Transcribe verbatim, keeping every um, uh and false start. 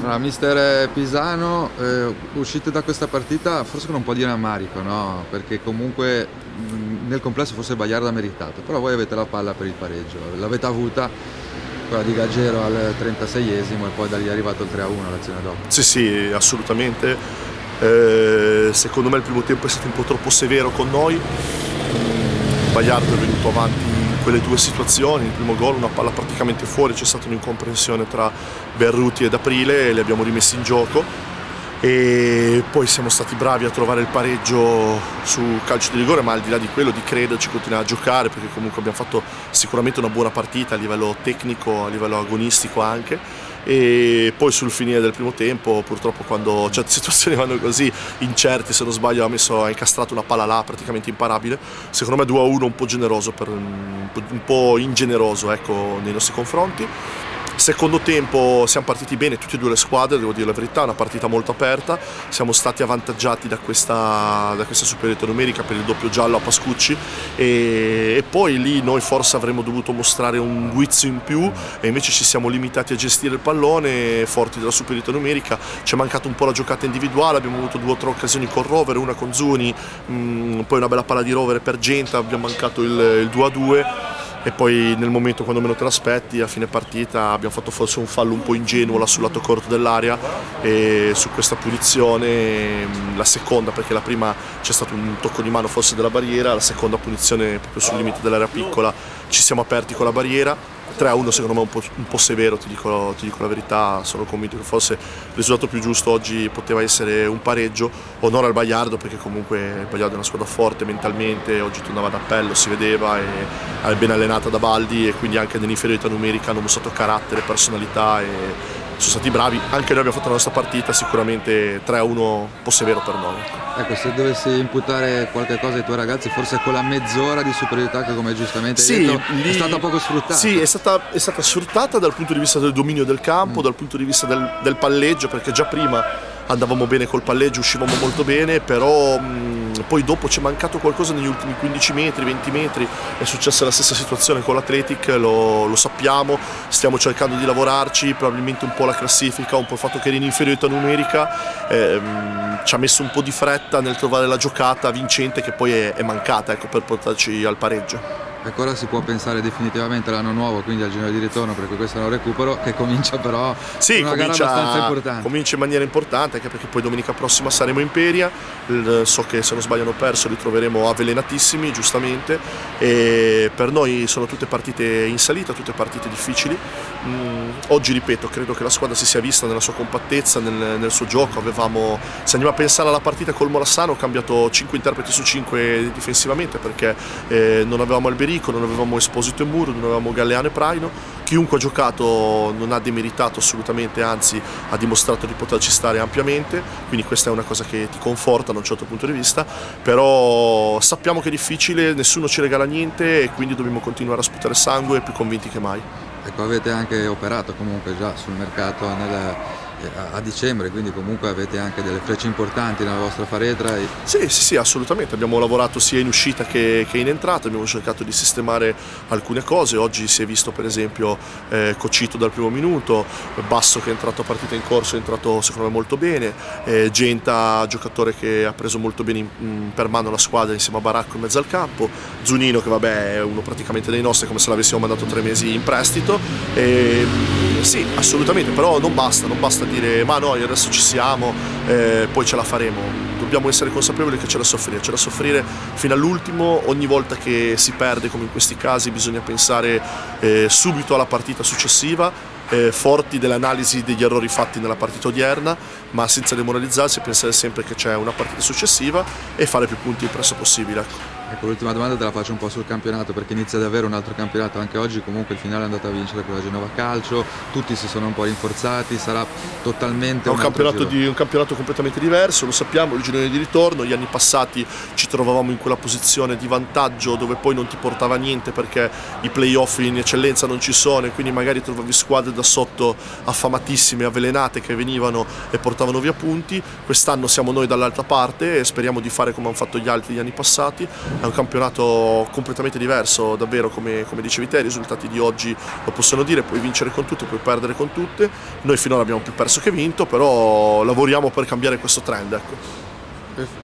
Allora, mister Pisano, eh, uscite da questa partita forse con un po' di rammarico, no? Perché comunque mh, nel complesso forse il Bagliardo ha meritato, però voi avete la palla per il pareggio, l'avete avuta quella di Gaggero al trentaseiesimo e poi da lì è arrivato il tre a uno l'azione dopo. Sì, sì, assolutamente. Eh, secondo me il primo tempo è stato un po' troppo severo con noi. Il Bagliardo è venuto avanti quelle due situazioni, il primo gol una palla praticamente fuori, c'è stata un'incomprensione tra Berruti ed Aprile e li abbiamo rimessi in gioco e poi siamo stati bravi a trovare il pareggio su calcio di rigore, ma al di là di quello di crederci, continuare a giocare, perché comunque abbiamo fatto sicuramente una buona partita a livello tecnico, a livello agonistico anche. E poi sul finire del primo tempo purtroppo quando certe situazioni vanno così incerti, se non sbaglio ha, messo, ha incastrato una palla là praticamente imparabile, secondo me due a uno un po' generoso, per, un po' ingeneroso ecco, nei nostri confronti. Secondo tempo siamo partiti bene tutte e due le squadre, devo dire la verità, una partita molto aperta, siamo stati avvantaggiati da questa, da questa superiorità numerica per il doppio giallo a Pascucci e, e poi lì noi forse avremmo dovuto mostrare un guizzo in più e invece ci siamo limitati a gestire il pallone, forti della superiorità numerica, ci è mancato un po' la giocata individuale, abbiamo avuto due o tre occasioni con Rovere, una con Zuni, mh, poi una bella palla di Rovere per Genta, abbiamo mancato il, il due a due. E poi nel momento quando meno te l'aspetti, a fine partita, abbiamo fatto forse un fallo un po' ingenuo là sul lato corto dell'area e su questa punizione, la seconda, perché la prima c'è stato un tocco di mano forse della barriera, la seconda punizione proprio sul limite dell'area piccola, ci siamo aperti con la barriera. tre a uno secondo me un po', un po' severo, ti dico, ti dico la verità, sono convinto che forse il risultato più giusto oggi poteva essere un pareggio, onore al Bagliardo perché comunque il Bagliardo è una squadra forte mentalmente, oggi tornava d'appello, si vedeva, e è ben allenata da Baldi e quindi anche nell'inferiorità numerica hanno mostrato carattere, personalità e sono stati bravi, anche noi abbiamo fatto la nostra partita, sicuramente tre a uno un po' severo per noi. Ecco, se dovessi imputare qualche cosa ai tuoi ragazzi, forse quella mezz'ora di superiorità che come giustamente hai sì, detto lì, è stata poco sfruttata. Sì, è stata, è stata sfruttata dal punto di vista del dominio del campo, mm. dal punto di vista del, del palleggio, perché già prima andavamo bene col palleggio, uscivamo molto bene, però mh, poi dopo ci è mancato qualcosa negli ultimi quindici metri, venti metri, è successa la stessa situazione con l'Athletic, lo, lo sappiamo, stiamo cercando di lavorarci, probabilmente un po' la classifica, un po' il fatto che era in inferiorità numerica, eh, mh, ci ha messo un po' di fretta nel trovare la giocata vincente che poi è, è mancata ecco, per portarci al pareggio. Ecco, ora si può pensare definitivamente all'anno nuovo, quindi al girone di ritorno, perché questo è un recupero che comincia però sì, una comincia, gara abbastanza importante. Comincia in maniera importante, anche perché poi domenica prossima saremo in Peria, so che se non sbaglio hanno perso, li troveremo avvelenatissimi, giustamente, e per noi sono tutte partite in salita, tutte partite difficili. Mm, oggi, ripeto, credo che la squadra si sia vista nella sua compattezza, nel, nel suo gioco. Avevamo, se andiamo a pensare alla partita col Molassano, ho cambiato cinque interpreti su cinque difensivamente, perché eh, non avevamo Alberico, non avevamo Esposito e Muro, non avevamo Galleano e Praino. Chiunque ha giocato non ha demeritato assolutamente, anzi ha dimostrato di poterci stare ampiamente, quindi questa è una cosa che ti conforta da un certo punto di vista, però sappiamo che è difficile, nessuno ci regala niente e quindi dobbiamo continuare a sputare sangue, più convinti che mai. Ecco, avete anche operato comunque già sul mercato nel, a dicembre, quindi comunque avete anche delle frecce importanti nella vostra faretra. E... Sì, sì, sì, assolutamente, abbiamo lavorato sia in uscita che, che in entrata, abbiamo cercato di sistemare alcune cose, oggi si è visto per esempio eh, Cocito dal primo minuto, Basso che è entrato a partita in corso, è entrato secondo me molto bene, eh, Genta, giocatore che ha preso molto bene in, in, per mano la squadra insieme a Baracco in mezzo al campo, Zunino che vabbè è uno praticamente dei nostri, come se l'avessimo mandato tre mesi in prestito, e, sì, assolutamente, però non basta, non basta dire ma noi adesso ci siamo, eh, poi ce la faremo, dobbiamo essere consapevoli che c'è da soffrire, c'è da soffrire fino all'ultimo, ogni volta che si perde come in questi casi bisogna pensare eh, subito alla partita successiva, eh, forti dell'analisi degli errori fatti nella partita odierna, ma senza demoralizzarsi, pensare sempre che c'è una partita successiva e fare più punti il presto possibile. Ecco. Ecco, l'ultima domanda te la faccio un po' sul campionato, perché inizia ad avere un altro campionato anche oggi, comunque il finale è andato a vincere con la Genova Calcio, tutti si sono un po' rinforzati, sarà totalmente un, un, campionato di, un campionato completamente diverso, lo sappiamo, il girone di ritorno, gli anni passati ci trovavamo in quella posizione di vantaggio dove poi non ti portava niente perché i playoff in eccellenza non ci sono e quindi magari trovavi squadre da sotto affamatissime, avvelenate che venivano e portavano via punti. Quest'anno siamo noi dall'altra parte e speriamo di fare come hanno fatto gli altri gli anni passati, è un campionato completamente diverso, davvero come, come dicevi te, i risultati di oggi lo possono dire, puoi vincere con tutte, puoi perdere con tutte, noi finora abbiamo più perso che vinto, però lavoriamo per cambiare questo trend. Ecco.